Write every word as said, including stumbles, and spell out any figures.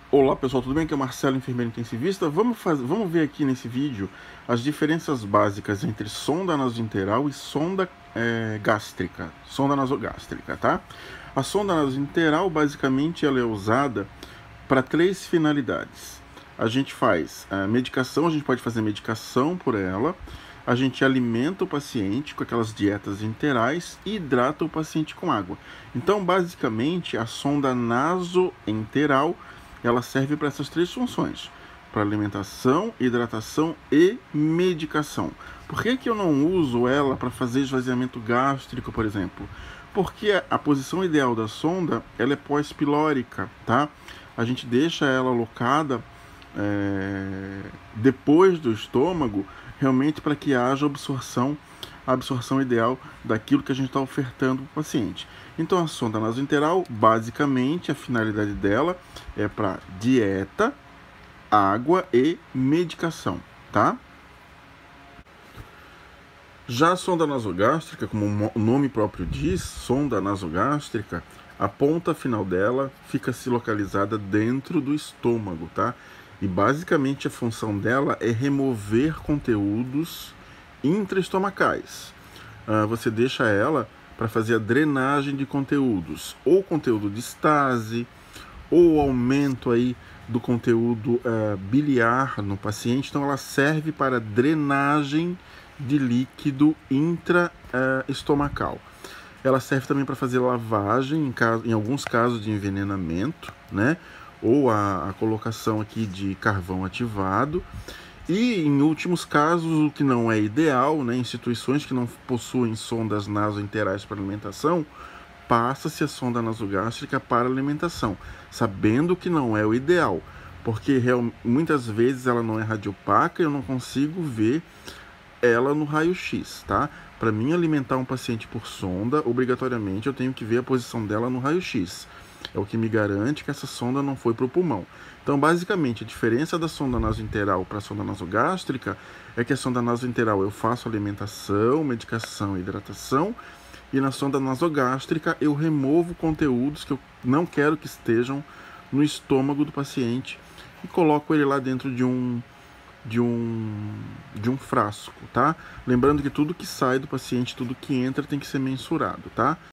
Olá pessoal, tudo bem? Aqui é o Marcelo, enfermeiro intensivista. Vamos, fazer, vamos ver aqui nesse vídeo as diferenças básicas entre sonda nasointeral e sonda é, gástrica, sonda nasogástrica, tá? A sonda nasointeral, basicamente, ela é usada para três finalidades. A gente faz a medicação, a gente pode fazer medicação por ela, a gente alimenta o paciente com aquelas dietas enterais e hidrata o paciente com água. Então, basicamente, a sonda nasoenteral ela serve para essas três funções: para alimentação, hidratação e medicação. Por que, que eu não uso ela para fazer esvaziamento gástrico, por exemplo? Porque a posição ideal da sonda ela é pós-pilórica, tá? A gente deixa ela alocada é, depois do estômago, realmente para que haja absorção, a absorção ideal daquilo que a gente está ofertando para o paciente. Então a sonda nasointeral, basicamente, a finalidade dela é para dieta, água e medicação, tá? Já a sonda nasogástrica, como o nome próprio diz, sonda nasogástrica, a ponta final dela fica se localizada dentro do estômago, tá? E basicamente a função dela é remover conteúdos intraestomacais. Uh, você deixa ela para fazer a drenagem de conteúdos, ou conteúdo de estase, ou aumento aí do conteúdo uh, biliar no paciente. Então ela serve para drenagem de líquido intraestomacal. Ela serve também para fazer lavagem em, caso, em alguns casos de envenenamento, né? Ou a, a colocação aqui de carvão ativado. E em últimos casos, o que não é ideal, né, instituições que não possuem sondas nasointerais para alimentação, passa-se a sonda nasogástrica para alimentação, sabendo que não é o ideal, porque real, muitas vezes ela não é radiopaca e eu não consigo ver ela no raio-x, tá? Para mim alimentar um paciente por sonda, obrigatoriamente eu tenho que ver a posição dela no raio-x. É o que me garante que essa sonda não foi para o pulmão. Então, basicamente, a diferença da sonda nasointeral para a sonda nasogástrica é que a sonda nasointeral eu faço alimentação, medicação e hidratação, e na sonda nasogástrica eu removo conteúdos que eu não quero que estejam no estômago do paciente e coloco ele lá dentro de um de um de um frasco, tá? Lembrando que tudo que sai do paciente, tudo que entra tem que ser mensurado, tá?